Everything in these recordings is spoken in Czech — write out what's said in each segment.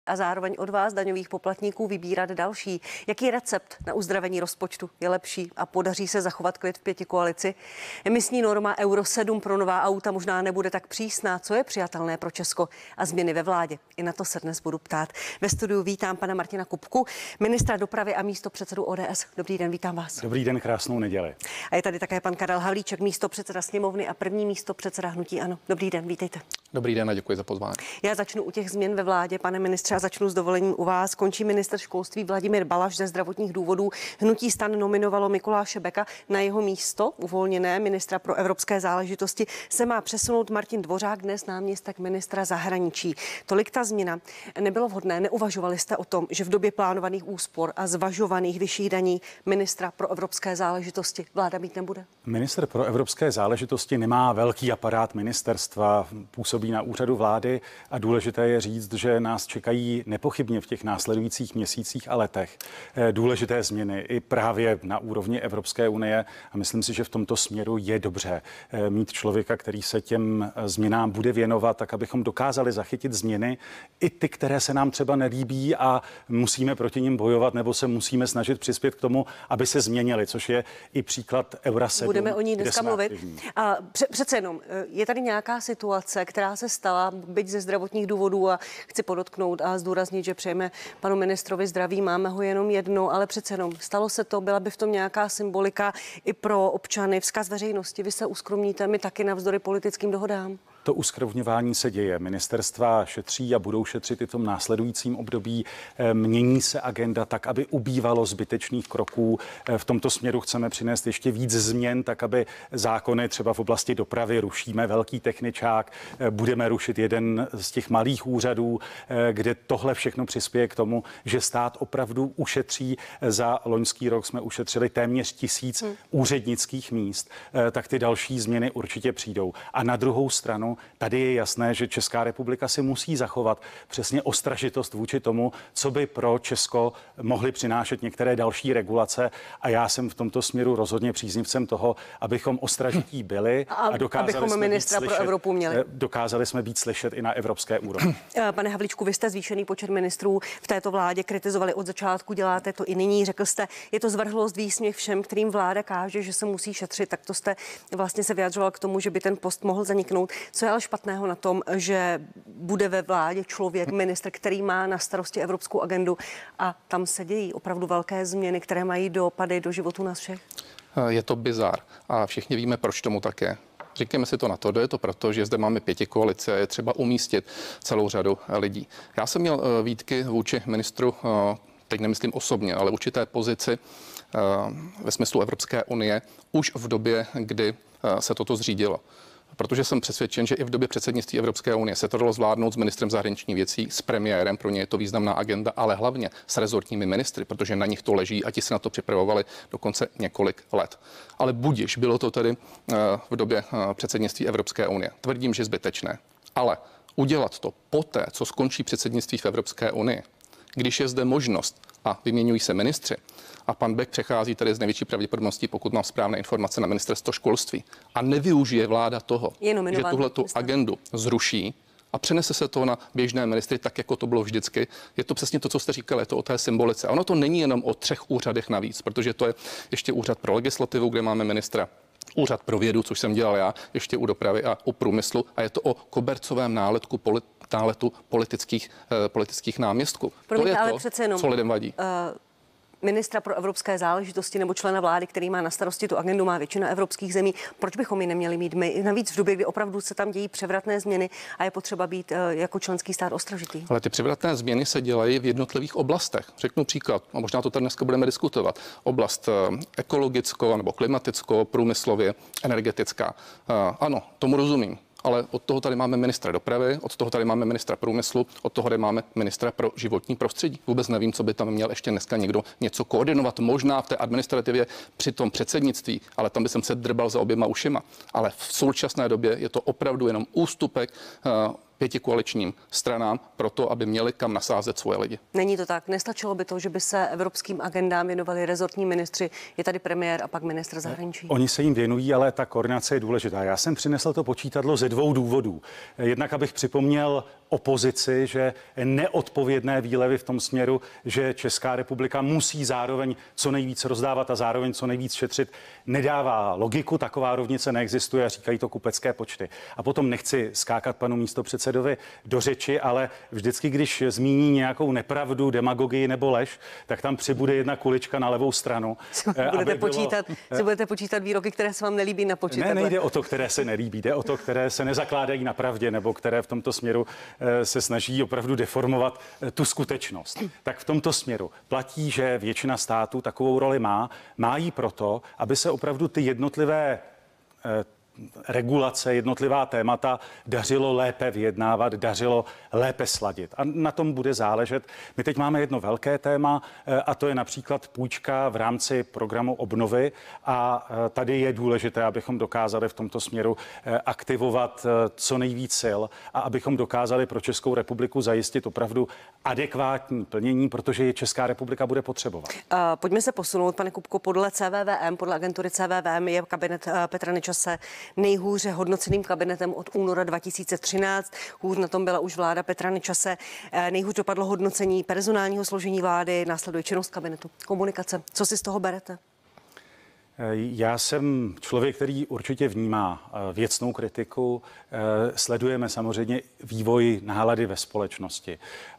A zároveň od vás, daňových poplatníků, vybírat další. Jaký recept na uzdravení rozpočtu je lepší a podaří se zachovat klid v pětikoalici? Emisní norma Euro 7 pro nová auta možná nebude tak přísná. Co je přijatelné pro Česko a změny ve vládě? I na to se dnes budu ptát. Ve studiu vítám pana Martina Kupku, ministra dopravy a místopředsedu ODS. Dobrý den, vítám vás. Dobrý den, krásnou neděli. A je tady také pan Karel Havlíček, místopředseda sněmovny a první místopředseda hnutí ANO. Dobrý den, vítejte. Dobrý den a děkuji za pozvání. Já začnu u těch změn ve vládě, pane ministře, a začnu s dovolením u vás. Končí ministr školství Vladimír Balaš ze zdravotních důvodů. Hnutí STAN nominovalo Mikuláše Beka na jeho místo. Uvolněné ministra pro evropské záležitosti se má přesunout Martin Dvořák, dnes náměstek ministra zahraničí. Tolik ta změna. Nebylo vhodné, neuvažovali jste o tom, že v době plánovaných úspor a zvažovaných vyšších daní ministra pro evropské záležitosti vláda mít nebude? Ministr pro evropské záležitosti nemá velký aparát ministerstva, působí na úřadu vlády a důležité je říct, že nás čekají nepochybně v těch následujících měsících a letech důležité změny i právě na úrovni Evropské unie a myslím si, že v tomto směru je dobře mít člověka, který se těm změnám bude věnovat, tak abychom dokázali zachytit změny i ty, které se nám třeba nelíbí a musíme proti nim bojovat nebo se musíme snažit přispět k tomu, aby se změnily, což je i příklad Eura 7. Budeme o ní dneska mluvit. A přece jenom je tady nějaká situace, která se stala, byť ze zdravotních důvodů, a chci podotknout a zdůraznit, že přejeme panu ministrovi zdraví, máme ho jenom jedno, ale přece jenom stalo se to, byla by v tom nějaká symbolika i pro občany, vzkaz veřejnosti, vy se uskromníte, my taky navzdory politickým dohodám. To uskromňování se děje. Ministerstva šetří a budou šetřit i v tom následujícím období. Mění se agenda tak, aby ubývalo zbytečných kroků. V tomto směru chceme přinést ještě víc změn, tak aby zákony třeba v oblasti dopravy rušíme velký techničák, budeme rušit jeden z těch malých úřadů, kde tohle všechno přispěje k tomu, že stát opravdu ušetří. Za loňský rok jsme ušetřili téměř 1000 úřednických míst, tak ty další změny určitě přijdou. A na druhou stranu tady je jasné, že Česká republika si musí zachovat přesně ostražitost vůči tomu, co by pro Česko mohly přinášet některé další regulace. A já jsem v tomto směru rozhodně příznivcem toho, abychom ostražití byli a dokázali jsme být slyšet i na evropské úrovni. Pane Havlíčku, vy jste zvýšený počet ministrů v této vládě kritizovali od začátku, děláte to i nyní. Řekl jste, je to zvrhlost, výsměch všem, kterým vláda káže, že se musí šetřit, tak to jste vlastně se vyjadřoval k tomu, že by ten post mohl zaniknout. Co je ale špatného na tom, že bude ve vládě člověk, ministr, který má na starosti evropskou agendu a tam se dějí opravdu velké změny, které mají dopady do životu nás všech? Je to bizár a všichni víme, proč tomu tak je. Říkáme si to na to, je to proto, že zde máme pětikoalici a je třeba umístit celou řadu lidí. Já jsem měl výtky vůči ministru, teď nemyslím osobně, ale určité pozici ve smyslu Evropské unie už v době, kdy se toto zřídilo. Protože jsem přesvědčen, že i v době předsednictví Evropské unie se to dalo zvládnout s ministrem zahraničních věcí, s premiérem, pro ně je to významná agenda, ale hlavně s rezortními ministry, protože na nich to leží a ti se na to připravovali dokonce několik let. Ale budiž, bylo to tedy v době předsednictví Evropské unie. Tvrdím, že zbytečné. Ale udělat to poté, co skončí předsednictví v Evropské unii, když je zde možnost a vyměňují se ministři, a pan Bek přechází tedy z největší pravděpodobností, pokud mám správné informace, na ministerstvo školství a nevyužije vláda toho, že tuhletu agendu zruší a přenese se to na běžné ministry, tak jako to bylo vždycky. Je to přesně to, co jste říkali, je to o té symbolice. A ono to není jenom o 3 úřadech navíc, protože to je ještě úřad pro legislativu, kde máme ministra, úřad pro vědu, což jsem dělal já, ještě u dopravy a u průmyslu, a je to o kobercovém náletu politických náměstků. Promiňte, to je to, co lidem vadí. Ministra pro evropské záležitosti nebo člena vlády, který má na starosti tu agendu, má většina evropských zemí. Proč bychom ji neměli mít my? Navíc v době, kdy opravdu se tam dějí převratné změny a je potřeba být jako členský stát ostražitý. Ale ty převratné změny se dělají v jednotlivých oblastech. Řeknu příklad, a možná to tady dneska budeme diskutovat. Oblast ekologickou nebo klimatickou, průmyslově, energetická. Ano, tomu rozumím. Ale od toho tady máme ministra dopravy, od toho tady máme ministra průmyslu, od toho tady máme ministra pro životní prostředí. Vůbec nevím, co by tam měl ještě dneska někdo něco koordinovat, možná v té administrativě při tom předsednictví, ale tam by jsem se drbal za oběma ušima. Ale v současné době je to opravdu jenom ústupek pětikoaličním stranám proto, aby měli kam nasázet svoje lidi. Není to tak. Nestačilo by to, že by se evropským agendám věnovali rezortní ministři. Je tady premiér a pak ministr zahraničí. Oni se jim věnují, ale ta koordinace je důležitá. Já jsem přinesl to počítadlo ze 2 důvodů. Jednak, abych připomněl opozici, že neodpovědné výlevy v tom směru, že Česká republika musí zároveň co nejvíc rozdávat a zároveň co nejvíc šetřit, nedává logiku, taková rovnice neexistuje a říkají to kupecké počty. A potom nechci skákat panu místopředsedovi do řeči, ale vždycky, když zmíní nějakou nepravdu, demagogii nebo lež, tak tam přibude jedna kulička na levou stranu. Budete počítat výroky, které se vám nelíbí, napočítat. Ne, nejde o to, které se nelíbí, jde o to, které se nezakládají na pravdě nebo které v tomto směru se snaží opravdu deformovat tu skutečnost. Tak v tomto směru platí, že většina států takovou roli má ji proto, aby se opravdu ty jednotlivé regulace, jednotlivá témata dařilo lépe vyjednávat, dařilo lépe sladit. A na tom bude záležet. My teď máme jedno velké téma a to je například půjčka v rámci programu obnovy a tady je důležité, abychom dokázali v tomto směru aktivovat co nejvíc sil a abychom dokázali pro Českou republiku zajistit opravdu adekvátní plnění, protože je Česká republika bude potřebovat. Pojďme se posunout, pane Kupko, podle CVVM, podle agentury CVVM je kabinet Petra Nečase nejhůře hodnoceným kabinetem od února 2013. Hůř na tom byla už vláda Petra Nečase. Nejhůř dopadlo hodnocení personálního složení vlády, následuje činnost kabinetu, komunikace. Co si z toho berete? Já jsem člověk, který určitě vnímá věcnou kritiku. Sledujeme samozřejmě vývoj nálady ve společnosti.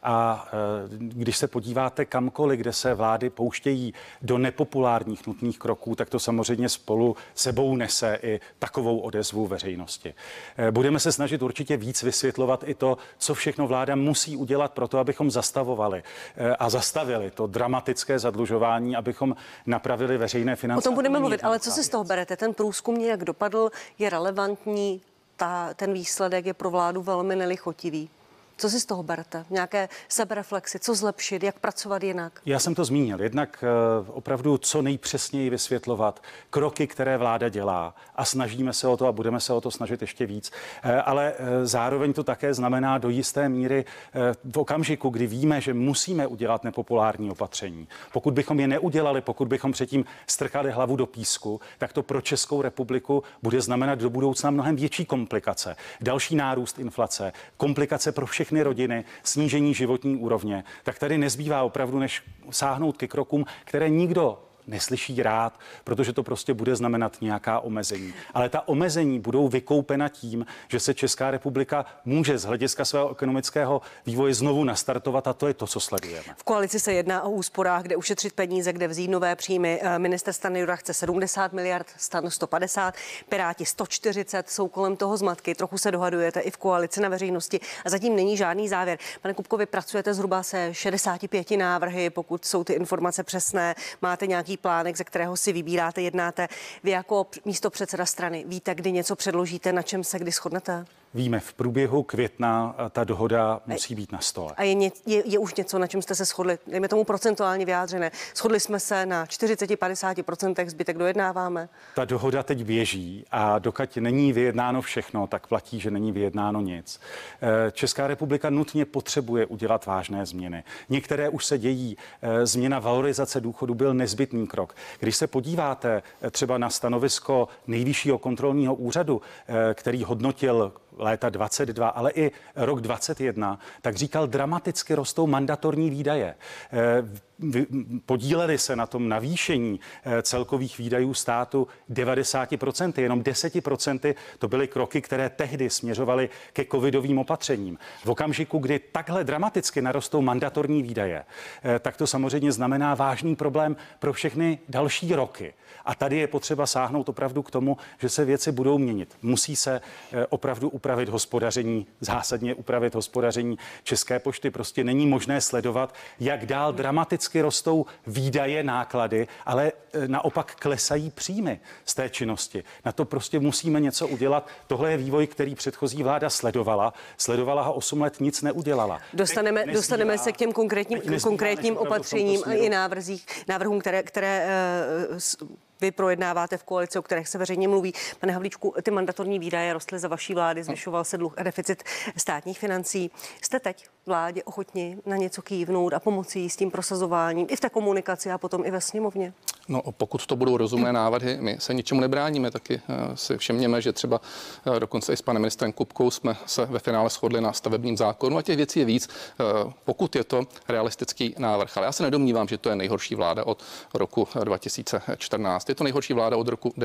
A když se podíváte kamkoliv, kde se vlády pouštějí do nepopulárních nutných kroků, tak to samozřejmě spolu sebou nese i takovou odezvu veřejnosti. Budeme se snažit určitě víc vysvětlovat i to, co všechno vláda musí udělat pro to, abychom zastavovali a zastavili to dramatické zadlužování, abychom napravili veřejné finance. O tom budeme mluvit, ale co si z toho berete? Ten průzkum nějak dopadl, je relevantní, ten výsledek je pro vládu velmi nelichotivý. Co si z toho berete? Nějaké sebereflexy, co zlepšit, jak pracovat jinak? Já jsem to zmínil. Jednak opravdu co nejpřesněji vysvětlovat kroky, které vláda dělá a snažíme se o to a budeme se o to snažit ještě víc. Ale zároveň to také znamená do jisté míry v okamžiku, kdy víme, že musíme udělat nepopulární opatření. Pokud bychom je neudělali, pokud bychom předtím strkali hlavu do písku, tak to pro Českou republiku bude znamenat do budoucna mnohem větší komplikace. Další nárůst inflace, komplikace pro všechny rodiny, snížení životní úrovně, tak tady nezbývá opravdu, než sáhnout ke krokům, které nikdo neslyší rád, protože to prostě bude znamenat nějaká omezení. Ale ta omezení budou vykoupena tím, že se Česká republika může z hlediska svého ekonomického vývoje znovu nastartovat a to je to, co sledujeme. V koalici se jedná o úsporách, kde ušetřit peníze, kde vzít nové příjmy. Minister Stanjura chce 70 miliard, STAN 150, Piráti 140, jsou kolem toho zmatky. Trochu se dohadujete i v koalici na veřejnosti a zatím není žádný závěr. Pane Kupko, vy pracujete zhruba se 65 návrhy, pokud jsou ty informace přesné, máte nějaký plánek, ze kterého si vybíráte, jednáte. Vy jako místopředseda strany víte, kdy něco předložíte, na čem se kdy shodnete? Víme, v průběhu května ta dohoda musí být na stole. A je už něco, na čem jste se shodli? Dejme tomu procentuálně vyjádřené. Shodli jsme se na 40-50%, zbytek dojednáváme. Ta dohoda teď běží a dokud není vyjednáno všechno, tak platí, že není vyjednáno nic. Česká republika nutně potřebuje udělat vážné změny. Některé už se dějí. Změna valorizace důchodu byl nezbytný krok. Když se podíváte třeba na stanovisko Nejvyššího kontrolního úřadu, který hodnotil léta 22, ale i rok 21, tak říkal, dramaticky rostou mandatorní výdaje. Podíleli se na tom navýšení celkových výdajů státu 90%, jenom 10% to byly kroky, které tehdy směřovaly ke covidovým opatřením. V okamžiku, kdy takhle dramaticky narostou mandatorní výdaje, tak to samozřejmě znamená vážný problém pro všechny další roky. A tady je potřeba sáhnout opravdu k tomu, že se věci budou měnit. Musí se opravdu upravit hospodaření, zásadně upravit hospodaření České pošty. Prostě není možné sledovat, jak dál dramaticky rostou výdaje, náklady, ale naopak klesají příjmy z té činnosti. Na to prostě musíme něco udělat. Tohle je vývoj, který předchozí vláda sledovala a 8 let nic neudělala. Dostaneme se k těm konkrétním opatřením i návrhům, které vy projednáváte v koalici, o kterých se veřejně mluví. Pane Havlíčku, ty mandatorní výdaje rostly za vaší vlády, zvyšoval se dluh a deficit státních financí. Jste teď vládě ochotni na něco kývnout a pomoci jí s tím prosazováním i v té komunikaci a potom i ve sněmovně? No, pokud to budou rozumné návrhy, my se ničemu nebráníme, taky si všimněme, že třeba dokonce i s panem ministrem Kupkou jsme se ve finále shodli na stavebním zákonu a těch věcí je víc, pokud je to realistický návrh. Ale já se nedomnívám, že to je nejhorší vláda od roku 2014. Je to nejhorší vláda od roku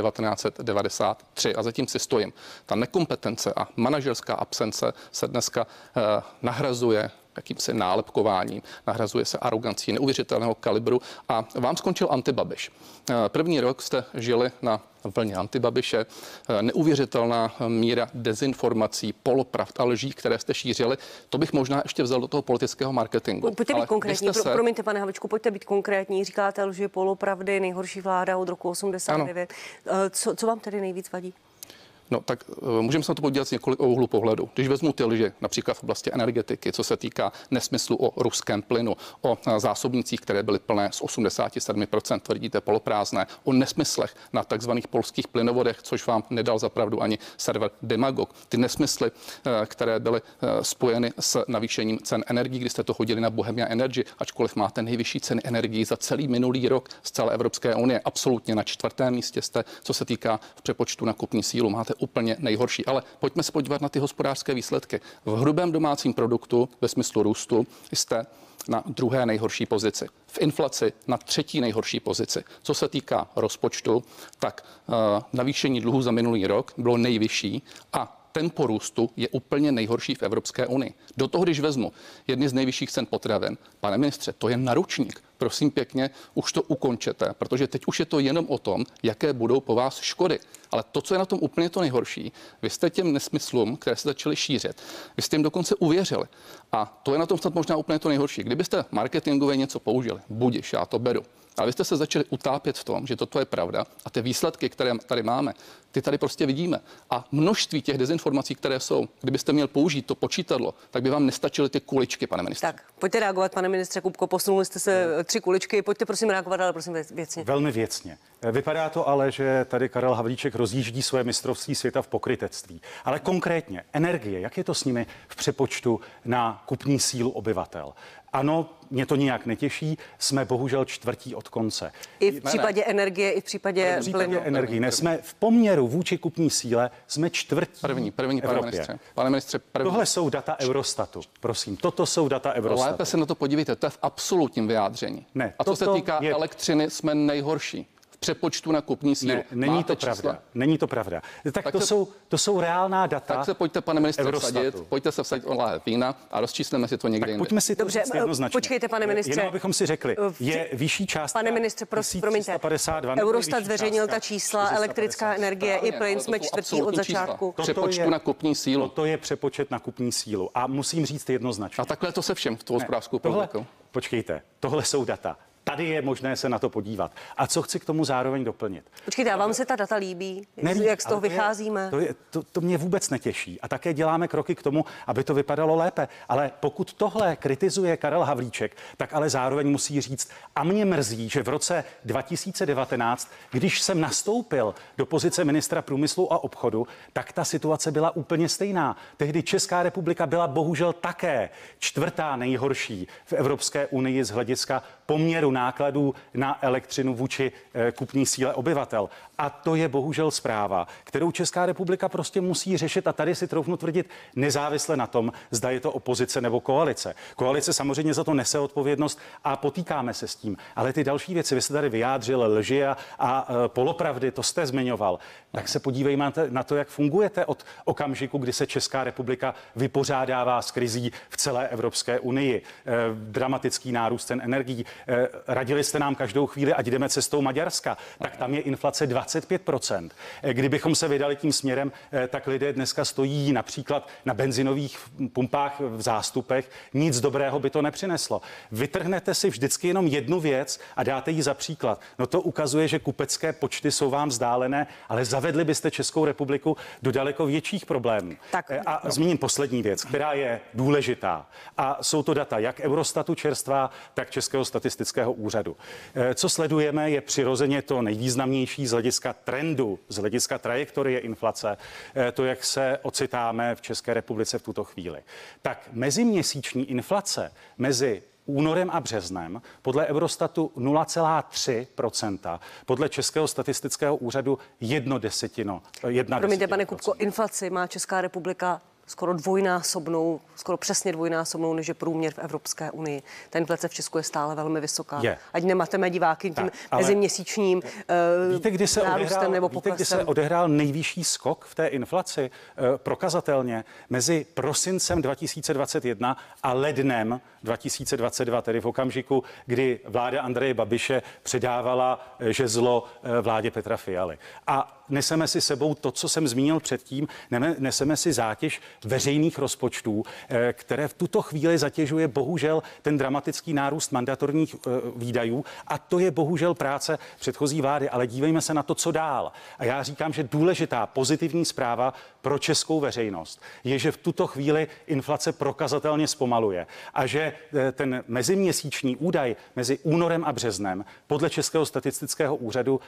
1993 a zatím si stojím. Ta nekompetence a manažerská absence se dneska nahrazuje jakýmsi nálepkováním, nahrazuje se arogancí neuvěřitelného kalibru a vám skončil antibabiš. První rok jste žili na vlně antibabiše, neuvěřitelná míra dezinformací, polopravd a lží, které jste šířili. To bych možná ještě vzal do toho politického marketingu. Pojďte být konkrétní, promiňte, pane Havlíčku, pojďte být konkrétní. Říkáte lži, polopravdy, nejhorší vláda od roku 89. Co vám tedy nejvíc vadí? No tak můžeme se na to podívat z několik úhlů pohledu. Když vezmu ty lži, například v oblasti energetiky, co se týká nesmyslu o ruském plynu, o zásobnících, které byly plné z 87%, tvrdíte poloprázdné, o nesmyslech na takzvaných polských plynovodech, což vám nedal za pravdu ani server Demagog. Ty nesmysly, které byly spojeny s navýšením cen energií, kdy jste to hodili na Bohemia Energy, ačkoliv máte nejvyšší ceny energií za celý minulý rok z celé Evropské unie, absolutně na 4. místě jste, co se týká v přepočtu na kupní sílu. Máte úplně nejhorší. Ale pojďme se podívat na ty hospodářské výsledky. V hrubém domácím produktu ve smyslu růstu jste na 2. nejhorší pozici. V inflaci na 3. nejhorší pozici. Co se týká rozpočtu, tak navýšení dluhu za minulý rok bylo nejvyšší a tempo růstu je úplně nejhorší v Evropské unii. Do toho, když vezmu jedny z nejvyšších cen potravin, pane ministře, to je naručník. Prosím pěkně, už to ukončete, protože teď už je to jenom o tom, jaké budou po vás škody. Ale to, co je na tom úplně to nejhorší, vy jste těm nesmyslům, které se začaly šířit, vy jste jim dokonce uvěřili. A to je na tom snad možná úplně to nejhorší. Kdybyste marketingově něco použili, budiš, já to beru. Ale vy jste se začali utápět v tom, že toto je pravda a ty výsledky, které tady máme, ty tady prostě vidíme. A množství těch dezinformací, které jsou, kdybyste měl použít to počítadlo, tak by vám nestačily ty kuličky, pane ministře. Tak, pojďte reagovat, pane ministře Kupko, posunuli jste se 3 kuličky, pojďte prosím reagovat, ale prosím věcně. Velmi věcně. Vypadá to ale, že tady Karel Havlíček rozjíždí své mistrovství světa v pokrytectví. Ale konkrétně energie, jak je to s nimi v přepočtu na kupní sílu obyvatel? Ano, mě to nijak netěší, jsme bohužel 4. od konce. I v případě energie, i v případě plynu. Energie. Ne, jsme v poměru vůči kupní síle, jsme 4. První, pane ministře. Pane ministře, první. Tohle jsou data Eurostatu. Prosím, toto jsou data Eurostatu. Lépe se na to podívejte, to je v absolutním vyjádření. Ne, a co se týká elektřiny, jsme nejhorší. Přepočtu na kupní sílu. Ne, není to pravda. Není to pravda. Tak to jsou reálná data. Tak se pojďte, pane ministře, vsadit. Pojďte se vsadit o láhev vína a rozčísleme si to někde jinde. Pojďme si to říct jednoznačně. Počkejte, pane ministře. Jenom abychom si řekli, je vyšší částka. Pane ministře, promiňte. Eurostat zveřejnil ta čísla, elektrická energie i plyn jsme 4. od začátku. Přepočtu na kupní sílu. To je přepočet na kupní sílu. A musím říct jednoznačně. A takhle to se všem v tou hospodářskou politikou. Počkejte, tohle jsou data. Tady je možné se na to podívat. A co chci k tomu zároveň doplnit? Počkejte, a vám se ta data líbí? Jak z toho vycházíme? To mě vůbec netěší. A také děláme kroky k tomu, aby to vypadalo lépe. Ale pokud tohle kritizuje Karel Havlíček, tak ale zároveň musí říct, a mě mrzí, že v roce 2019, když jsem nastoupil do pozice ministra průmyslu a obchodu, tak ta situace byla úplně stejná. Tehdy Česká republika byla bohužel také 4. nejhorší v Evropské unii z hlediska poměru nákladů na elektřinu vůči kupní síle obyvatel. A to je bohužel zpráva, kterou Česká republika prostě musí řešit a tady si troufnu tvrdit nezávisle na tom, zda je to opozice nebo koalice. Koalice samozřejmě za to nese odpovědnost a potýkáme se s tím. Ale ty další věci, vy jste tady vyjádřil lži a polopravdy, to jste zmiňoval. Tak se podívejme na to, jak fungujete od okamžiku, kdy se Česká republika vypořádává s krizí v celé Evropské unii. Dramatický nárůst cen energií. Radili jste nám každou chvíli, ať jdeme cestou Maďarska, tak tam je inflace 25%. Kdybychom se vydali tím směrem, tak lidé dneska stojí například na benzinových pumpách v zástupech. Nic dobrého by to nepřineslo. Vytrhnete si vždycky jenom jednu věc a dáte ji za příklad. No to ukazuje, že kupecké počty jsou vám vzdálené, ale zavedli byste Českou republiku do daleko větších problémů. A zmíním poslední věc, která je důležitá. A jsou to data jak Eurostatu čerstvá, tak Českého statistického úřadu. Co sledujeme, je přirozeně to nejvýznamnější z hlediska trendu, z hlediska trajektorie inflace, to, jak se ocitáme v České republice v tuto chvíli. Tak meziměsíční inflace mezi únorem a březnem, podle Eurostatu 0,3%, podle Českého statistického úřadu 1/10. Promiňte, pane Kupko, inflaci má Česká republika skoro dvojnásobnou, skoro přesně dvojnásobnou, než je průměr v Evropské unii. Ta inflace v Česku je stále velmi vysoká. Ať nemateme diváky tím meziměsíčním nárůstem nebo poklesem. Víte, kdy se odehrál nejvyšší skok v té inflaci prokazatelně mezi prosincem 2021 a lednem 2022, tedy v okamžiku, kdy vláda Andreje Babiše předávala žezlo vládě Petra Fialy. A neseme si sebou to, co jsem zmínil předtím, neseme si zátěž veřejných rozpočtů, které v tuto chvíli zatěžuje bohužel ten dramatický nárůst mandatorních výdajů, a to je bohužel práce předchozí vlády, ale dívejme se na to, co dál. A já říkám, že důležitá pozitivní zpráva pro českou veřejnost je, že v tuto chvíli inflace prokazatelně zpomaluje a že ten meziměsíční údaj mezi únorem a březnem podle Českého statistického úřadu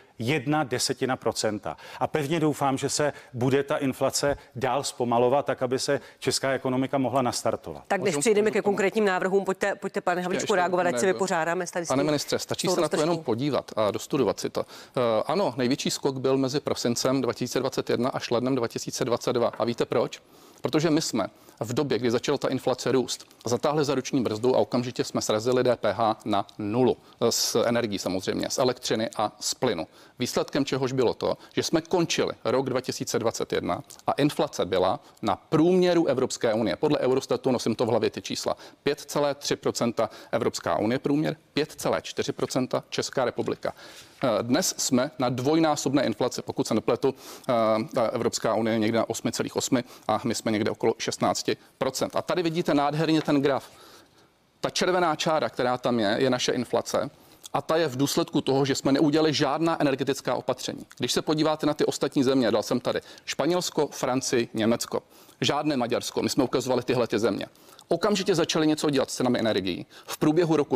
0,1%. A pevně doufám, že se bude ta inflace dál zpomalovat, tak aby se česká ekonomika mohla nastartovat. Tak než přejdeme ke konkrétním návrhům, pojďte pane Havlíčku reagovat, ať si vypořádáme. Pane ministře, stačí se na to jenom podívat a dostudovat si to. Ano, největší skok byl mezi prosincem 2021 až lednem 2022. A víte proč? Protože my jsme v době, kdy začala ta inflace růst, zatáhli za ruční brzdu a okamžitě jsme srazili DPH na nulu. Z energií samozřejmě, z elektřiny a z plynu. Výsledkem čehož bylo to, že jsme končili rok 2021 a inflace byla na průměru Evropské unie. Podle Eurostatu, nosím to v hlavě ty čísla, 5,3% Evropská unie průměr, 5,4% Česká republika. Dnes jsme na dvojnásobné inflaci, pokud se nepletu, Evropská unie někde na 8,8 a my jsme někde okolo 16%. A tady vidíte nádherně ten graf. Ta červená čára, která tam je naše inflace. A ta je v důsledku toho, že jsme neudělali žádná energetická opatření. Když se podíváte na ty ostatní země, dal jsem tady Španělsko, Francii, Německo, žádné Maďarsko, my jsme ukazovali tyhle země. Okamžitě začali něco dělat s cenami energií. V průběhu roku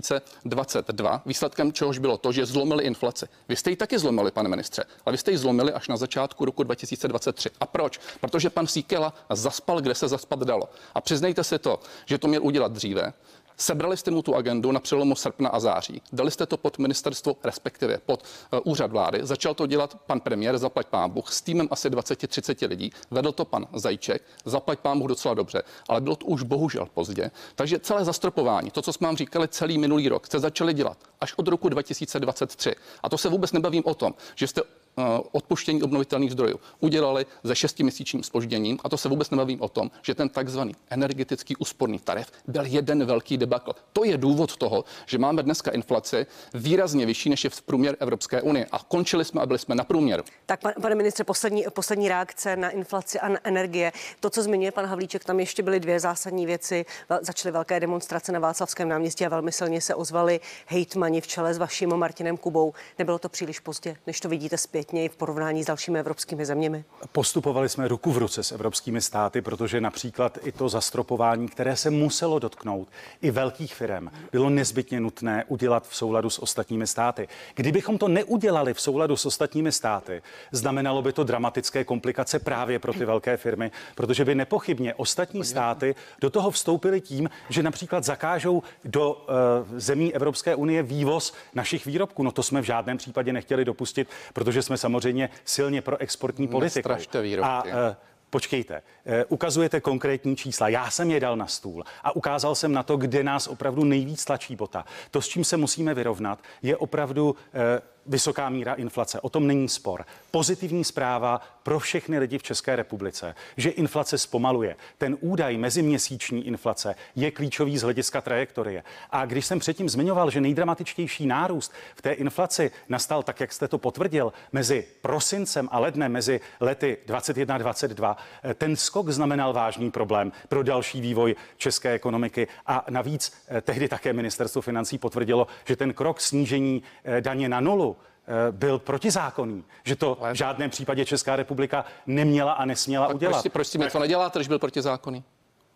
2022, výsledkem čehož bylo to, že zlomili inflaci. Vy jste ji taky zlomili, pane ministře, ale vy jste ji zlomili až na začátku roku 2023. A proč? Protože pan Síkela zaspal, kde se zaspat dalo. A přiznejte si to, že to měl udělat dříve. Sebrali jste mu tu agendu na přelomu srpna a září. Dali jste to pod ministerstvo, respektive pod úřad vlády. Začal to dělat pan premiér, zaplať pán Bůh, s týmem asi 20-30 lidí. Vedl to pan Zajíček, zaplať pán Bůh docela dobře, ale bylo to už bohužel pozdě. Takže celé zastropování, to, co jsme vám říkali celý minulý rok, jste začali dělat až od roku 2023. A to se vůbec nebavím o tom, že jste odpuštění obnovitelných zdrojů udělali se 6měsíčním zpožděním, a to se vůbec nebavím o tom, že ten takzvaný energetický úsporný tarif byl jeden velký debakl. To je důvod toho, že máme dneska inflaci výrazně vyšší, než je v průměr Evropské unie, a končili jsme a byli jsme na průměru. Tak pane ministře, poslední reakce na inflaci a na energie. To, co zmiňuje pan Havlíček, tam ještě byly dvě zásadní věci. Začaly velké demonstrace na Václavském náměstí a velmi silně se ozvali hejtmani v čele s vaším Martinem Kubou. Nebylo to příliš pozdě, než to vidíte zpětně i v porovnání s dalšími evropskými zeměmi? Postupovali jsme ruku v ruce s evropskými státy, protože například i to zastropování, které se muselo dotknout i velkých firem, bylo nezbytně nutné udělat v souladu s ostatními státy. Kdybychom to neudělali v souladu s ostatními státy, znamenalo by to dramatické komplikace právě pro ty velké firmy, protože by nepochybně ostatní státy do toho vstoupily tím, že například zakážou do zemí Evropské unie vývoz našich výrobků. No to jsme v žádném případě nechtěli dopustit, protože jsme samozřejmě silně pro exportní politiku. A počkejte, ukazujete konkrétní čísla. Já jsem je dal na stůl a ukázal jsem na to, kde nás opravdu nejvíc tlačí bota. To, s čím se musíme vyrovnat, je opravdu vysoká míra inflace. O tom není spor. Pozitivní zpráva pro všechny lidi v České republice, že inflace zpomaluje. Ten údaj meziměsíční inflace je klíčový z hlediska trajektorie. A když jsem předtím zmiňoval, že nejdramatičtější nárůst v té inflaci nastal, tak jak jste to potvrdil, mezi prosincem a lednem, mezi lety 21 a 22, ten skok znamenal vážný problém pro další vývoj české ekonomiky. A navíc tehdy také ministerstvo financí potvrdilo, že ten krok snížení daně na nulu byl protizákonný, že to v žádném případě Česká republika neměla a nesměla udělat. Proč si něco neděláte, když byl protizákonný?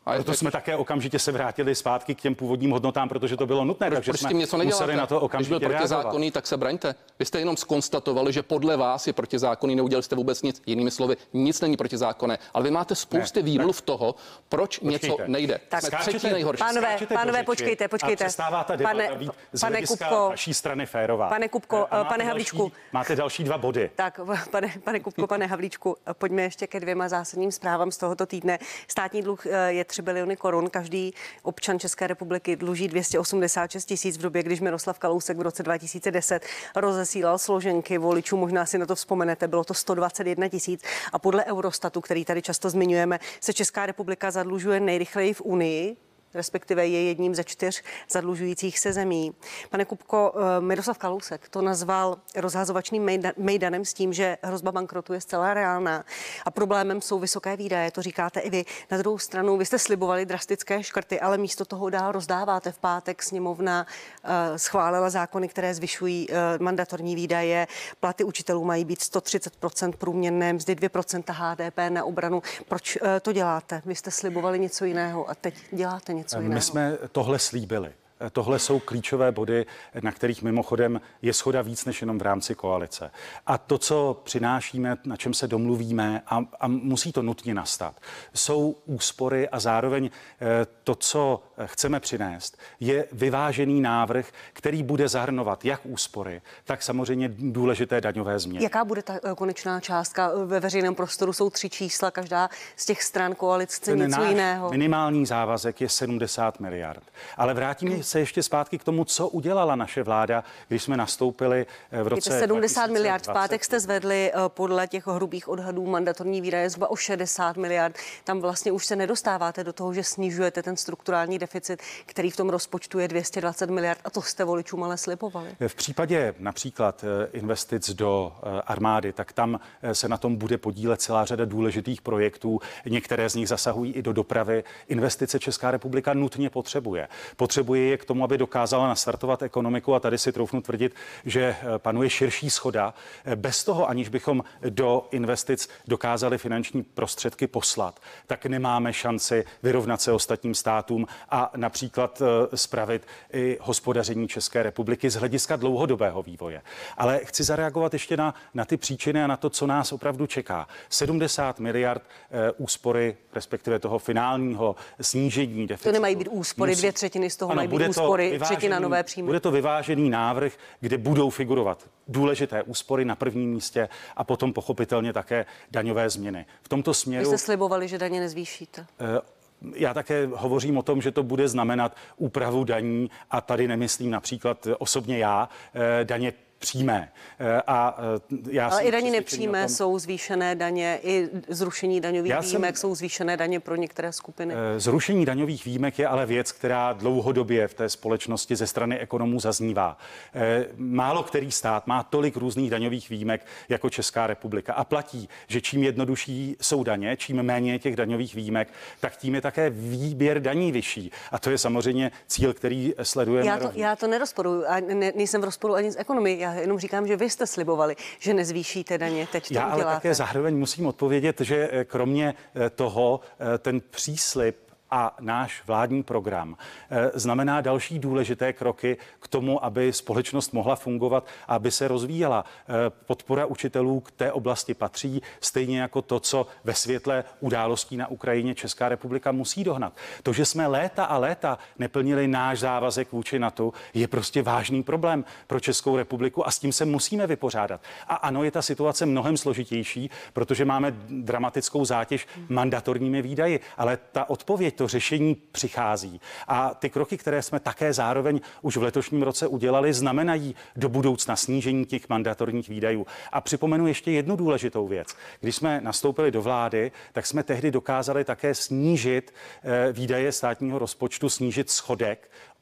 Proto jsme také okamžitě se vrátili zpátky k těm původním hodnotám, protože to bylo nutné, takže proč jsme tím něco museli na to okamžitě Když byl protizákonný, tak se braňte. Vy jste jenom zkonstatovali, že podle vás je protizákonný, neudělali jste vůbec nic. Jinými slovy, nic není protizákonné, ale vy máte spousty výmluv toho, proč něco nejde. Tak jsme třetí nejhorší. Pánové, počkejte. Přestává ta debata být z hlediska vaší strany férová. Pane Kupko, pane Havlíčku. Máte další 2 body. Tak, pane Kupko, pane Havlíčku, pojďme ještě ke 2 zásadním zprávám z tohoto týdne. Státní dluh je 3 biliony korun. Každý občan České republiky dluží 286 tisíc v době, když Miroslav Kalousek v roce 2010 rozesílal složenky voličů. Možná si na to vzpomenete, bylo to 121 tisíc. A podle Eurostatu, který tady často zmiňujeme, se Česká republika zadlužuje nejrychleji v Unii, respektive je jedním ze 4 zadlužujících se zemí. Pane Kupko, Miroslav Kalousek to nazval rozhazovačným mejdanem s tím, že hrozba bankrotu je zcela reálná a problémem jsou vysoké výdaje, to říkáte i vy. Na druhou stranu, vy jste slibovali drastické škrty, ale místo toho dál rozdáváte. V pátek sněmovna schválila zákony, které zvyšují mandatorní výdaje. Platy učitelů mají být 130% průměrné mzdy, 2% HDP na obranu. Proč to děláte? Vy jste slibovali něco jiného a teď děláte něco jiného. My jsme tohle slíbili. Tohle jsou klíčové body, na kterých mimochodem je shoda víc než jenom v rámci koalice. A to, co přinášíme, na čem se domluvíme a musí to nutně nastat, jsou úspory a zároveň to, co chceme přinést, je vyvážený návrh, který bude zahrnovat jak úspory, tak samozřejmě důležité daňové změny. Jaká bude ta konečná částka? Ve veřejném prostoru jsou 3 čísla, každá z těch stran koalice chce něco jiného. Minimální závazek je 70 miliard. Ale vrátíme se ještě zpátky k tomu, co udělala naše vláda, když jsme nastoupili v roce 70 miliard. V pátek jste zvedli podle těch hrubých odhadů mandatorní výdaje zhruba o 60 miliard. Tam vlastně už se nedostáváte do toho, že snižujete ten strukturální deficit, který v tom rozpočtu je 220 miliard a to jste voličům ale slipovali. V případě například investic do armády, tak tam se na tom bude podílet celá řada důležitých projektů. Některé z nich zasahují i do dopravy. Investice Česká republika nutně potřebuje. Potřebuje je k tomu, aby dokázala nastartovat ekonomiku a tady si troufnu tvrdit, že panuje širší shoda. Bez toho, aniž bychom do investic dokázali finanční prostředky poslat, tak nemáme šanci vyrovnat se ostatním státům a například spravit i hospodaření České republiky z hlediska dlouhodobého vývoje. Ale chci zareagovat ještě na ty příčiny a na to, co nás opravdu čeká. 70 miliard úspory, respektive toho finálního snížení deficitu. To nemají být úspory, 2/3 z toho mají být úspory, 1/3 nové příjmy. Bude to vyvážený návrh, kde budou figurovat důležité úspory na prvním místě a potom pochopitelně také daňové změny. V tomto směru... Vy jste slibovali, že daně nezvýšíte. Já také hovořím o tom, že to bude znamenat úpravu daní a tady nemyslím například osobně já, daně přímé. Ale i daně nepřímé jsou zvýšené daně, i zrušení daňových výjimek jsou zvýšené daně pro některé skupiny. Zrušení daňových výjimek je ale věc, která dlouhodobě v té společnosti ze strany ekonomů zaznívá. Málo který stát má tolik různých daňových výjimek jako Česká republika a platí, že čím jednodušší jsou daně, čím méně je těch daňových výjimek, tak tím je také výběr daní vyšší. A to je samozřejmě cíl, který sledujeme. Já to nerozporuju a nejsem v rozporu ani s ekonomií. Já jenom říkám, že vy jste slibovali, že nezvýšíte daně, teď to uděláte. Ale také zároveň musím odpovědět, že kromě toho ten příslib a náš vládní program znamená další důležité kroky k tomu, aby společnost mohla fungovat a aby se rozvíjela. Podpora učitelů k té oblasti patří, stejně jako to, co ve světle událostí na Ukrajině Česká republika musí dohnat. To, že jsme léta a léta neplnili náš závazek vůči NATO, je prostě vážný problém pro Českou republiku a s tím se musíme vypořádat. A ano, je ta situace mnohem složitější, protože máme dramatickou zátěž mandatorními výdaji, ale ta odpověď, to řešení přichází. A ty kroky, které jsme také zároveň už v letošním roce udělali, znamenají do budoucna snížení těch mandatorních výdajů. A připomenu ještě jednu důležitou věc. Když jsme nastoupili do vlády, tak jsme tehdy dokázali také snížit výdaje státního rozpočtu, snížit schodek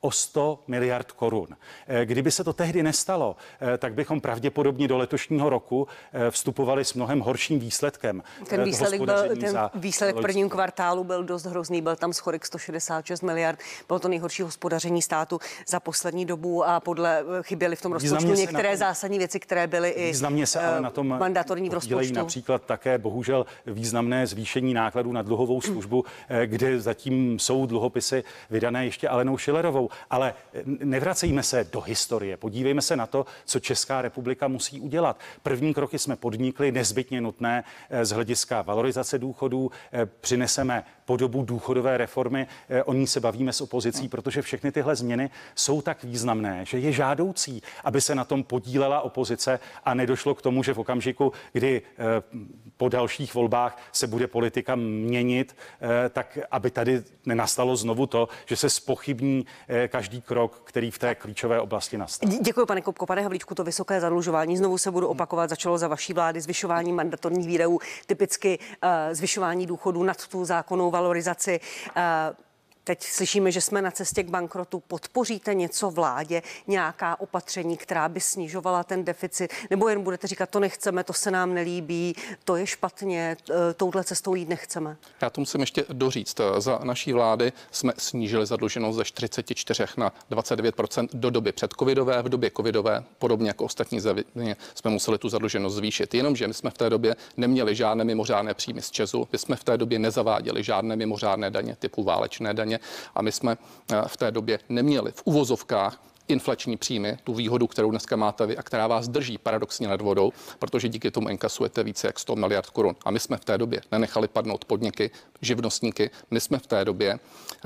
o 100 miliard korun. Kdyby se to tehdy nestalo, tak bychom pravděpodobně do letošního roku vstupovali s mnohem horším výsledkem. Ten výsledek v prvním kvartálu byl dost hrozný, byl tam schodek 166 miliard, bylo to nejhorší hospodaření státu za poslední dobu a chyběly v tom rozpočtu některé zásadní věci, které byly i významně se ale na tom mandatorní v rozpočtu. Například také bohužel významné zvýšení nákladů na dluhovou službu, kde zatím jsou dluhopisy vydané ještě Alenou Schillerovou. Ale nevracejme se do historie. Podívejme se na to, co Česká republika musí udělat. První kroky jsme podnikli, nezbytně nutné z hlediska valorizace důchodů. Přineseme podobu důchodové reformy. O ní se bavíme s opozicí, protože všechny tyhle změny jsou tak významné, že je žádoucí, aby se na tom podílela opozice a nedošlo k tomu, že v okamžiku, kdy po dalších volbách se bude politika měnit, tak aby tady nenastalo znovu to, že se zpochybní každý krok, který v té klíčové oblasti nastal. Děkuji, pane Kupko. Pane Havlíčku, to vysoké zadlužování, znovu se budu opakovat, začalo za vaší vlády zvyšování mandatorních výdajů, typicky zvyšování důchodů nad tu zákonnou valorizaci. Teď slyšíme, že jsme na cestě k bankrotu. Podpoříte něco vládě, nějaká opatření, která by snižovala ten deficit? Nebo jen budete říkat, to nechceme, to se nám nelíbí, to je špatně, touhle cestou jít nechceme? Já to musím ještě doříct. Za naší vlády jsme snížili zadluženost ze 44 na 29% do doby předcovidové. V době covidové, podobně jako ostatní země, jsme museli tu zadluženost zvýšit. Jenomže my jsme v té době neměli žádné mimořádné příjmy z ČEZu, my jsme v té době nezaváděli žádné mimořádné daně typu válečné daně. A my jsme v té době neměli v uvozovkách inflační příjmy, tu výhodu, kterou dneska máte vy a která vás drží paradoxně nad vodou, protože díky tomu inkasujete více jak 100 miliard korun. A my jsme v té době nenechali padnout podniky, živnostníky, my jsme v té době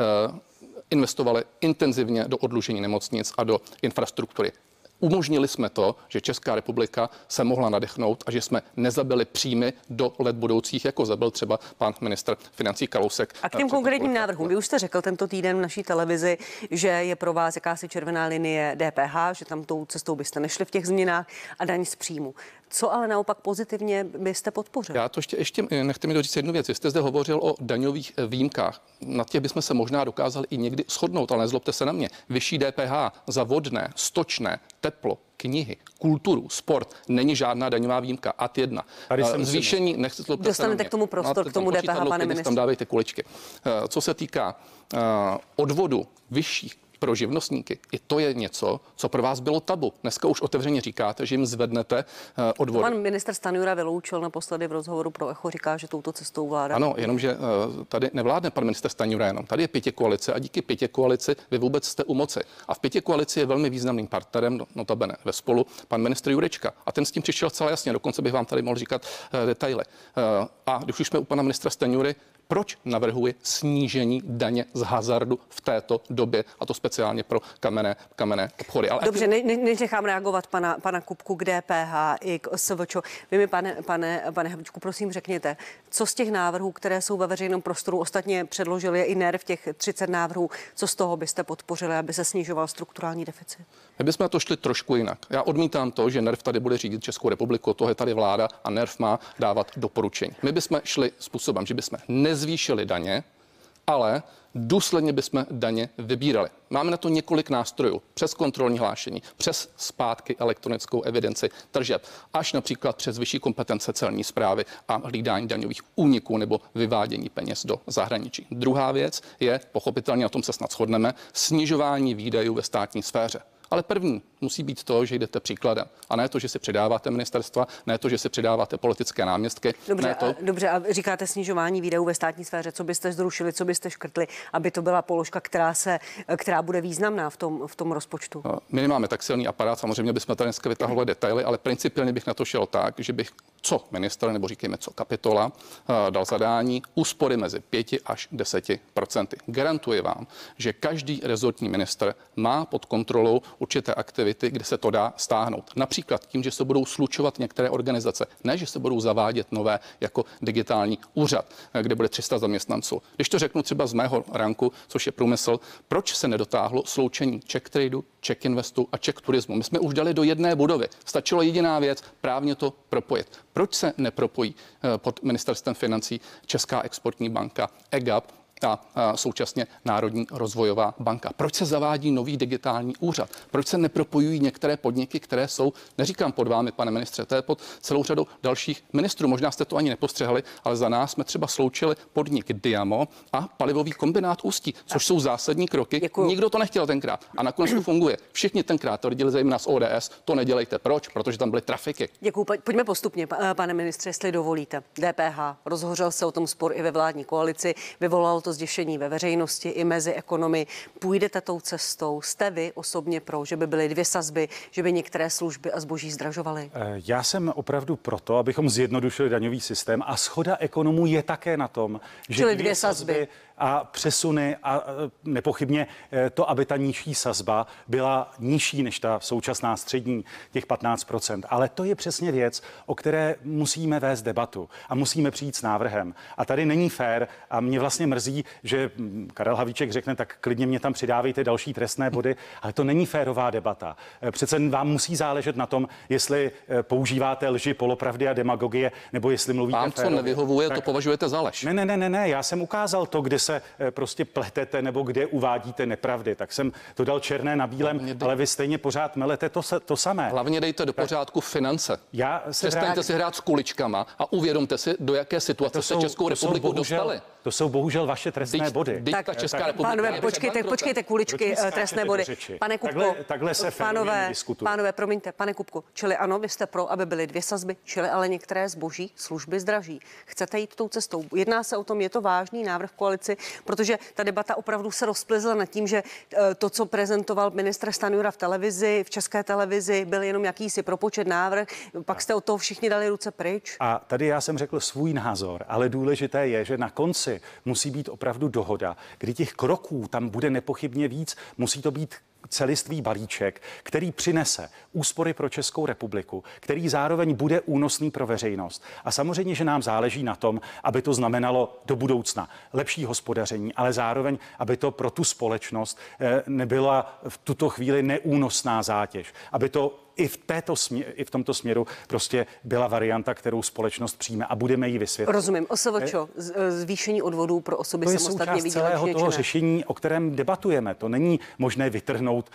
investovali intenzivně do oddlužení nemocnic a do infrastruktury. Umožnili jsme to, že Česká republika se mohla nadechnout a že jsme nezabili příjmy do let budoucích, jako zabil třeba pan ministr financí Kalousek. A k těm konkrétním návrhům. Vy už jste řekl tento týden v naší televizi, že je pro vás jakási červená linie DPH, že tam tou cestou byste nešli v těch změnách a daň z příjmu. Co ale naopak pozitivně byste podpořili? Já to ještě nechte mi doříct jednu věc. Vy jste zde hovořil o daňových výjimkách. Na těch bychom se možná dokázali i někdy shodnout, ale nezlobte se na mě. Vyšší DPH za vodné, stočné, teplo, knihy, kulturu, sport není žádná daňová výjimka. Ad 1. Zvýšení, nechci to dostanete k tomu prostor, k tomu DPH, pane ministře. Tam dávejte kuličky. Co se týká odvodu vyšších pro živnostníky, i to je něco, co pro vás bylo tabu. Dneska už otevřeně říkáte, že jim zvednete odvody. Pan ministr Stanjura vyloučil naposledy v rozhovoru pro Echo, říká, že touto cestou vláda. Ano, jenomže tady nevládne pan ministr Stanjura jenom. Tady je pětikoalice a díky pětikoalici vy vůbec jste u moci. A v pětikoalici je velmi významným partnerem, notabene ve Spolu, pan ministr Jurečka. A ten s tím přišel celé jasně, dokonce bych vám tady mohl říkat detaily. A když už jsme u pana ministra Stanjury, proč navrhuje snížení daně z hazardu v této době, a to speciálně pro kamenné obchody? Ale dobře, nechám reagovat pana Kupku k DPH i k SVČ. Vy mi, pane Havlíčku, prosím řekněte, co z těch návrhů, které jsou ve veřejném prostoru, ostatně předložili i NERV, těch 30 návrhů, co z toho byste podpořili, aby se snižoval strukturální deficit? My bychom na to šli trošku jinak. Já odmítám to, že NERV tady bude řídit Českou republiku, toho je tady vláda a NERV má dávat doporučení. My bychom šli způsobem, že bychom nezvýšili daně, ale důsledně bychom daně vybírali. Máme na to několik nástrojů, přes kontrolní hlášení, přes zpátky elektronickou evidenci tržeb, až například přes vyšší kompetence celní správy a hlídání daňových úniků nebo vyvádění peněz do zahraničí. Druhá věc je, pochopitelně na tom se snad shodneme, snižování výdajů ve státní sféře. Ale první musí být to, že jdete příkladem. A ne to, že si přidáváte ministerstva, ne to, že si přidáváte politické náměstky. Dobře, a říkáte snižování výdajů ve státní sféře. Co byste zrušili, co byste škrtli, aby to byla položka, která bude významná v tom rozpočtu? My nemáme tak silný aparát, samozřejmě bychom tady dneska vytahovali detaily, ale principiálně bych na to šel tak, že bych co ministr, nebo říkejme co kapitola, dal zadání úspory mezi 5 až 10%. Garantuji vám, že každý rezortní ministr má pod kontrolou určité aktivity, kde se to dá stáhnout. Například tím, že se budou slučovat některé organizace, ne, že se budou zavádět nové jako digitální úřad, kde bude 300 zaměstnanců. Když to řeknu třeba z mého ranku, což je průmysl, proč se nedotáhlo sloučení Czech Tradu, Czech Investu a Czech Turismu? My jsme už dali do jedné budovy. Stačilo jediná věc, právně to propojit. Proč se nepropojí pod ministerstvem financí Česká exportní banka, EGAP, a současně Národní rozvojová banka. Proč se zavádí nový digitální úřad? Proč se nepropojují některé podniky, které jsou, neříkám pod vámi, pane ministře, to je pod celou řadou dalších ministrů. Možná jste to ani nepostřehli, ale za nás jsme třeba sloučili podnik Diamo a palivový kombinát Ústí, což jsou zásadní kroky. Děkuju. Nikdo to nechtěl tenkrát a nakonec to funguje. Všichni tenkrát tvrdili, zejména z ODS, to nedělejte. Proč? Protože tam byly trafiky. Děkuji. Pojďme postupně, pane ministře, jestli dovolíte. DPH. Rozhořel se o tom spor i ve vládní koalici. Vyvolalo to zděšení ve veřejnosti i mezi ekonomy. Půjdete tou cestou? Jste vy osobně pro, že by byly 2 sazby, že by některé služby a zboží zdražovaly? Já jsem opravdu proto, abychom zjednodušili daňový systém a shoda ekonomů je také na tom, že Čili 2 sazby a přesuny a nepochybně to, aby ta nižší sazba byla nižší než ta současná střední, těch 15%. Ale to je přesně věc, o které musíme vést debatu a musíme přijít s návrhem. A tady není fér a mě vlastně mrzí, že Karel Havlíček řekne, tak klidně mě tam přidávejte další trestné body, ale to není férová debata. Přece vám musí záležet na tom, jestli používáte lži, polopravdy a demagogie, nebo jestli mluvíte Vám, férově. co nevyhovuje, to považujete za lež. Ne, já jsem ukázal to, kde se prostě pletete nebo kde uvádíte nepravdy. Tak jsem to dal černé na bílém, ale vy stejně pořád melete to samé. Hlavně dejte do pořádku finance. Přestaňte si hrát s kuličkama a uvědomte si, do jaké situace se Českou republiku dostali. To jsou bohužel vaše trestné body. Ta Česká republika. Pánové, počkejte, kuličky, trestné body. Pane Kupko, takhle se férově diskutuje. Pánové, promiňte, pane Kupko, čili ano, vy jste pro, aby byly 2 sazby, čili ale některé zboží, služby zdraží. Chcete jít tou cestou? Jedná se o tom, je to vážný návrh v koalici, protože ta debata opravdu se rozplizla nad tím, že to, co prezentoval ministr Stanjura v televizi, v České televizi, byl jenom jakýsi propočet návrh, pak jste od toho všichni dali ruce pryč. A tady já jsem řekl svůj názor, ale důležité je, že na konci musí být opravdu dohoda, kdy těch kroků tam bude nepochybně víc, musí to být celistvý balíček, který přinese úspory pro Českou republiku, který zároveň bude únosný pro veřejnost. A samozřejmě, že nám záleží na tom, aby to znamenalo do budoucna lepší hospodaření, ale zároveň, aby to pro tu společnost nebyla v tuto chvíli neúnosná zátěž, aby to i v tomto směru prostě byla varianta, kterou společnost přijme a budeme ji vysvětlit. Rozumím. OSVČ, zvýšení odvodů pro osoby samostatně výdělečně celého toho činné. řešení, o kterém debatujeme. To není možné vytrhnout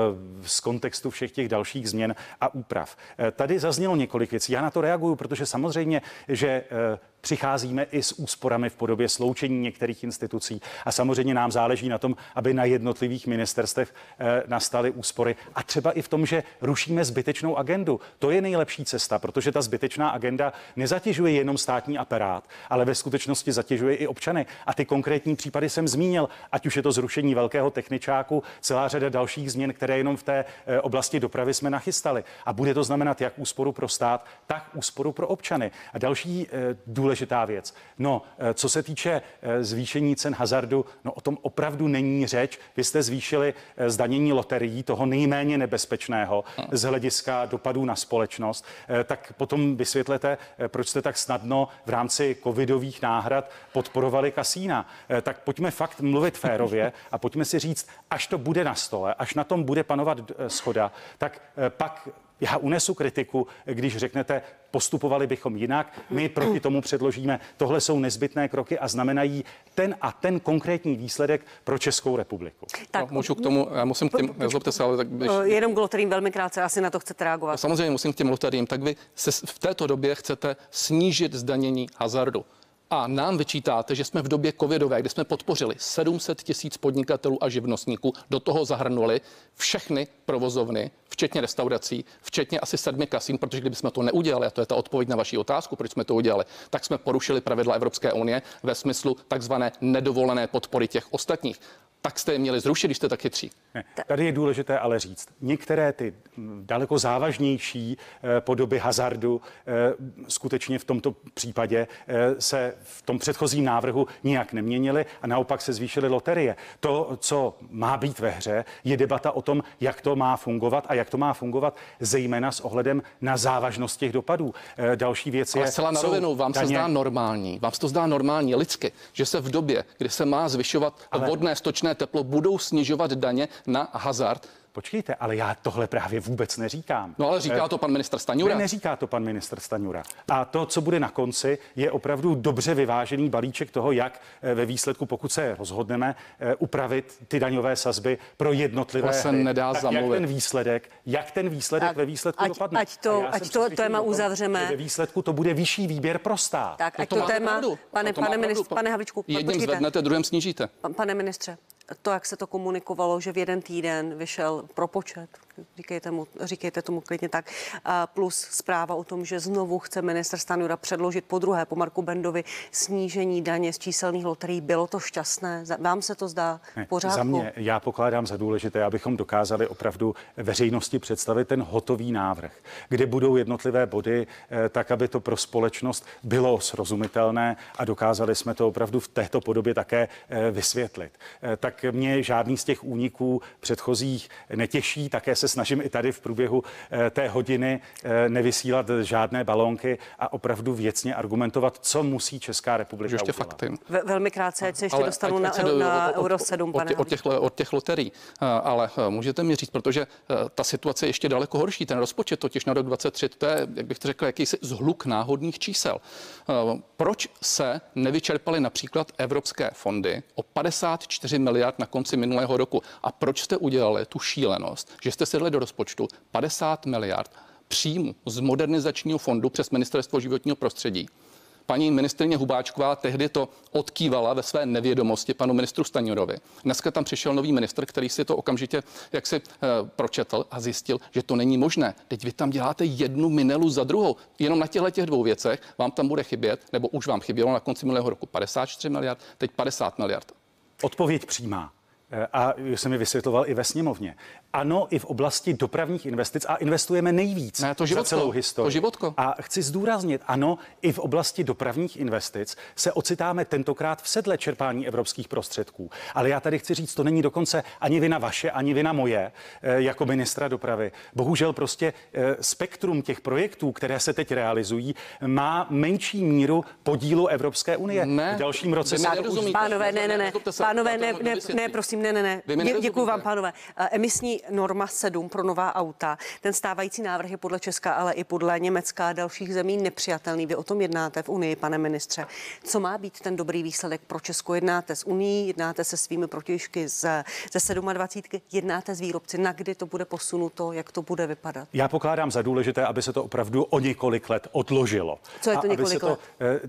z kontextu všech těch dalších změn a úprav. Tady zaznělo několik věcí. Já na to reaguju, protože samozřejmě, že přicházíme i s úsporami v podobě sloučení některých institucí a samozřejmě nám záleží na tom, aby na jednotlivých ministerstvech nastaly úspory a třeba i v tom, že rušíme zbytečnou agendu. To je nejlepší cesta, protože ta zbytečná agenda nezatěžuje jenom státní aparát, ale ve skutečnosti zatěžuje i občany. A ty konkrétní případy jsem zmínil, ať už je to zrušení velkého techničáku, celá řada dalších změn, které jenom v té oblasti dopravy jsme nachystali. A bude to znamenat jak úsporu pro stát, tak úsporu pro občany. A další důležitá věc. No, co se týče zvýšení cen hazardu, no o tom opravdu není řeč. Vy jste zvýšili zdanění loterií, toho nejméně nebezpečného z hlediska dopadů na společnost. Tak potom vysvětlete, proč jste tak snadno v rámci covidových náhrad podporovali kasína. Tak pojďme fakt mluvit férově a pojďme si říct, až to bude na stole, až na tom bude panovat shoda, tak pak já unesu kritiku, když řeknete, postupovali bychom jinak, my proti tomu předložíme. Tohle jsou nezbytné kroky a znamenají ten konkrétní výsledek pro Českou republiku. Tak, můžu k tomu, já musím k těm, nezlobte se, ale tak jenom k loteriím velmi krátce, asi na to chcete reagovat. Samozřejmě musím k těm loteriím, tak vy se v této době chcete snížit zdanění hazardu. A nám vyčítáte, že jsme v době covidové, kde jsme podpořili 700 000 podnikatelů a živnostníků, do toho zahrnuli všechny provozovny, včetně restaurací, včetně asi 7 kasín, protože kdybychom to neudělali, a to je ta odpověď na vaši otázku, proč jsme to udělali, tak jsme porušili pravidla Evropské unie ve smyslu takzvané nedovolené podpory těch ostatních. Tak jste je měli zrušit, když jste tak chytří. Tady je důležité ale říct, některé ty daleko závažnější podoby hazardu skutečně v tomto případě se v tom předchozím návrhu nijak neměnily a naopak se zvýšily loterie. To, co má být ve hře, je debata o tom, jak to má fungovat a jak to má fungovat zejména s ohledem na závažnost těch dopadů. Další věc je... Ale zcela na rovinu, vám se to zdá normální, lidsky, že se v době, kdy se má zvyšovat vodné stočné teplo, budou snižovat daně na hazard. Počkejte, ale já tohle právě vůbec neříkám. No ale říká to pan ministr Stanjura. Neříká to pan ministr Stanjura. A to, co bude na konci, je opravdu dobře vyvážený balíček toho, jak ve výsledku, pokud se rozhodneme, upravit ty daňové sazby pro jednotlivé se nedá tak zamluvit. jak ten výsledek ve výsledku dopadne. Ať to téma uzavřeme. Ve výsledku to bude vyšší výběr pro stát. Tak, ať to téma, pane Havlíčku, jedním zvednete, druhým snížíte. Pane ministře, to, jak se to komunikovalo, že v jeden týden vyšel propočet, říkejte tomu klidně tak, plus zpráva o tom, že znovu chce ministr Stanjura předložit podruhé po Marku Bendovi snížení daně z číselných loterií. Bylo to šťastné? Vám se to zdá v pořádku? Za mě, já pokládám za důležité, abychom dokázali opravdu veřejnosti představit ten hotový návrh, kde budou jednotlivé body, tak, aby to pro společnost bylo srozumitelné a dokázali jsme to opravdu v této podobě také vysvětlit. Tak mě žádný z těch úniků předchozích netěší, také se snažím i tady v průběhu té hodiny nevysílat žádné balónky a opravdu věcně argumentovat, co musí Česká republika ještě udělat. Fakty. Velmi krátce, ať se ještě dostanu na Euro 7, pane. Od těch loterií. Ale můžete mi říct, protože ta situace je ještě daleko horší. Ten rozpočet totiž na rok 2023, to je, jak bych to řekl, jakýsi zhluk náhodných čísel. Proč se nevyčerpaly například evropské fondy o 54 miliard na konci minulého roku? A proč jste udělali tu šílenost, že jste si dali do rozpočtu 50 miliard příjmu z modernizačního fondu přes Ministerstvo životního prostředí? Paní ministryně Hubáčková tehdy to odkývala ve své nevědomosti panu ministru Stanjurovi. Dneska tam přišel nový ministr, který si to okamžitě jaksi pročetl a zjistil, že to není možné. Teď vy tam děláte jednu minelu za druhou. Jenom na těch dvou věcech vám tam bude chybět, nebo už vám chybělo na konci minulého roku 54 miliard, teď 50 miliard. Odpověď přímá. A jsem mi vysvětloval i ve sněmovně. Ano, i v oblasti dopravních investic a investujeme nejvíc za celou historii. To životko. A chci zdůraznit, ano, i v oblasti dopravních investic se ocitáme tentokrát v sedle čerpání evropských prostředků. Ale já tady chci říct, to není dokonce ani vina vaše, ani vina moje jako ministra dopravy. Bohužel prostě spektrum těch projektů, které se teď realizují, má menší míru podílu Evropské unie. Ne, v dalším roce Pánové, ne, prosím, ne. Děkuji vám, pánové. Emisní norma 7 pro nová auta. Ten stávající návrh je podle Česka, ale i podle Německa a dalších zemí nepřijatelný. Vy o tom jednáte v Unii, pane ministře. Co má být ten dobrý výsledek pro Česko? Jednáte s Unií, jednáte se svými protějšky ze 27, jednáte s výrobci. Na kdy to bude posunuto, jak to bude vypadat? Já pokládám za důležité, aby se to opravdu o několik let odložilo. Co je to několik let?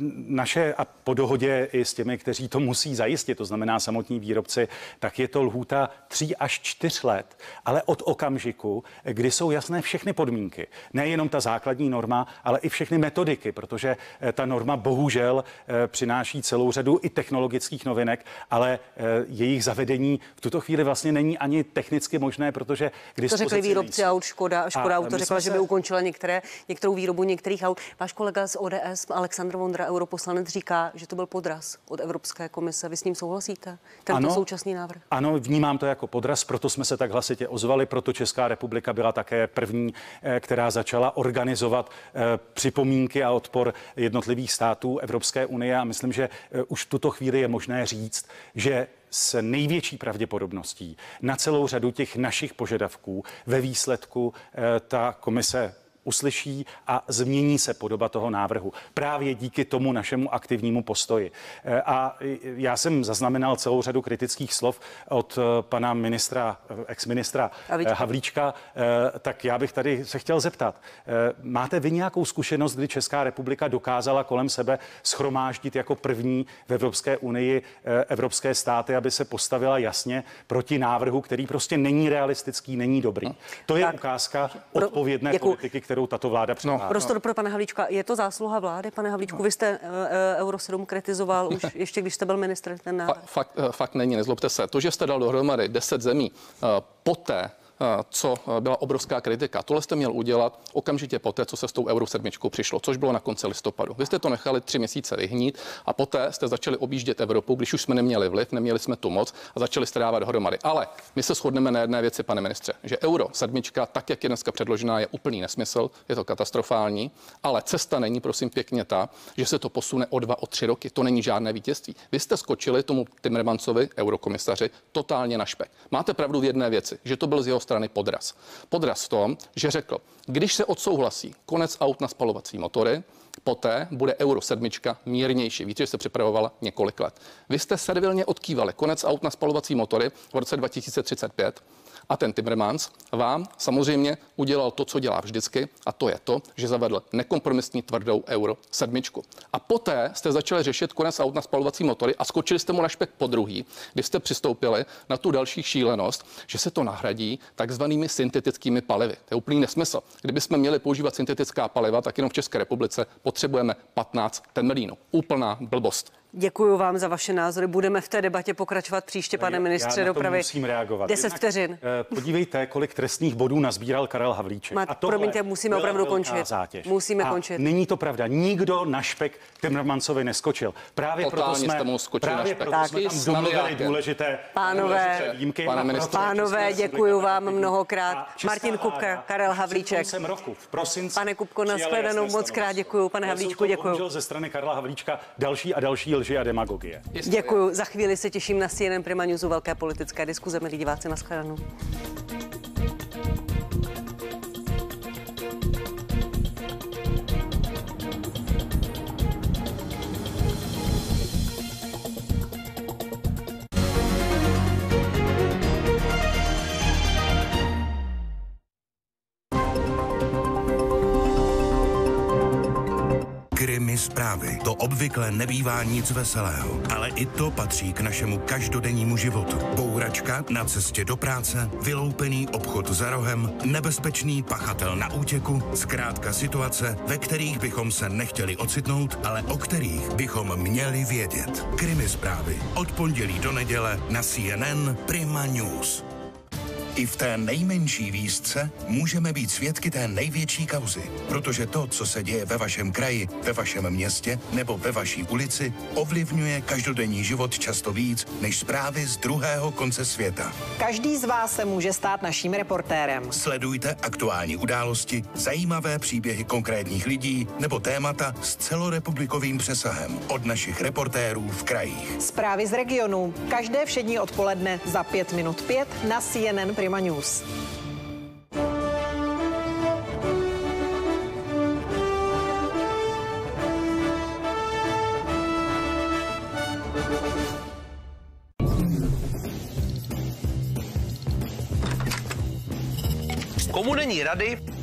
Naše a po dohodě i s těmi, kteří to musí zajistit, to znamená samotní výrobci, tak je to lhůta 3 až 4 let, ale od okamžiku, kdy jsou jasné všechny podmínky. Nejenom ta základní norma, ale i všechny metodiky, protože ta norma bohužel přináší celou řadu i technologických novinek, ale jejich zavedení v tuto chvíli vlastně není ani technicky možné, protože k dispozici to řekli výrobci nejsou. aut, Škoda auto řekla, že by ukončila některou výrobu některých aut. Váš kolega z ODS, Alexandr Vondra, europoslanec, říká, že to byl podraz od Evropské komise. Vy s ním souhlasíte? Tento současný návrh? Ano, vnímám to jako podraz, proto jsme se tak hlasitě ozvali, proto Česká republika byla také první, která začala organizovat připomínky a odpor jednotlivých států Evropské unie a myslím, že už v tuto chvíli je možné říct, že s největší pravděpodobností na celou řadu těch našich požadavků ve výsledku ta komise uslyší a změní se podoba toho návrhu. Právě díky tomu našemu aktivnímu postoji. A já jsem zaznamenal celou řadu kritických slov od pana ministra, ex-ministra Havlíčka, tak já bych tady se chtěl zeptat. Máte vy nějakou zkušenost, kdy Česká republika dokázala kolem sebe shromáždit jako první v Evropské unii evropské státy, aby se postavila jasně proti návrhu, který prostě není realistický, není dobrý. To je ukázka odpovědné politiky, kterou tato vláda předvádí. Prostor pro pana Havlíčka. Je to zásluha vlády, pane Havlíčku? Vy jste Euro 7 kritizoval už ještě, když jste byl ministr. Fakt není, nezlobte se. To, že jste dal dohromady 10 zemí poté, co byla obrovská kritika. Tohle jste měl udělat okamžitě poté, co se s tou Euro 7 přišlo, což bylo na konci listopadu. Vy jste to nechali 3 měsíce vyhnít a poté jste začali objíždět Evropu, když už jsme neměli vliv, neměli jsme tu moc a začali jste dávat dohromady. Ale my se shodneme na jedné věci, pane ministře, že Euro 7, tak jak je dneska předložená, je úplný nesmysl, je to katastrofální, ale cesta není, prosím pěkně, ta, že se to posune o 2, o 3 roky. To není žádné vítězství. Vy jste skočili tomu Timmermansovi, eurokomisaři, totálně na špek. Máte pravdu v jedné věci, že to byl z jeho strany podraz. Podraz v tom, že řekl, když se odsouhlasí konec aut na spalovací motory, poté bude Euro 7 mírnější. Víte, že se připravovala několik let. Vy jste servilně odkývali konec aut na spalovací motory v roce 2035 a ten Timmermans vám samozřejmě udělal to, co dělá vždycky, a to je to, že zavedl nekompromisní tvrdou Euro 7. A poté jste začali řešit konec aut na spalovací motory a skočili jste mu na špek podruhý, kdy jste přistoupili na tu další šílenost, že se to nahradí takzvanými syntetickými palivy. To je úplný nesmysl. Kdybychom měli používat syntetická paliva, tak jenom v České republice potřebujeme 15 temelínů. Úplná blbost. Děkuji vám za vaše názory. Budeme v té debatě pokračovat příště, pane ministře dopravy. Musím reagovat. 10 vteřin. Podívejte, kolik trestných bodů nazbíral Karel Havlíček. Promiňte, musíme opravdu končit. Zátěž. Musíme končit. Není to pravda. Nikdo na špek Timmermansovi neskočil. Právě proto jsme tam domluvili důležité výjimky. Pánové, děkuji vám mnohokrát. Martin Kupka, Karel Havlíček. Pane Kupko, nashledanou, moc krát děkuji. Pane Havlíčku, děkuji. Ze strany Karla Havlíčka další a další lži a demagogie. Děkuji. Za chvíli se těším na CNN Prima Newsu velké politické diskuze. Milí diváci, nashledanou. Krimi zprávy. To obvykle nebývá nic veselého, ale i to patří k našemu každodennímu životu. Bouračka na cestě do práce, vyloupený obchod za rohem, nebezpečný pachatel na útěku, zkrátka situace, ve kterých bychom se nechtěli ocitnout, ale o kterých bychom měli vědět. Krimi zprávy. Od pondělí do neděle na CNN Prima News. I v té nejmenší výzce můžeme být svědky té největší kauzy, protože to, co se děje ve vašem kraji, ve vašem městě nebo ve vaší ulici, ovlivňuje každodenní život často víc než zprávy z druhého konce světa. Každý z vás se může stát naším reportérem. Sledujte aktuální události, zajímavé příběhy konkrétních lidí nebo témata s celorepublikovým přesahem od našich reportérů v krajích. Zprávy z regionu každé všední odpoledne za 5 minut 5 na CNN Prima News. Komu není rady,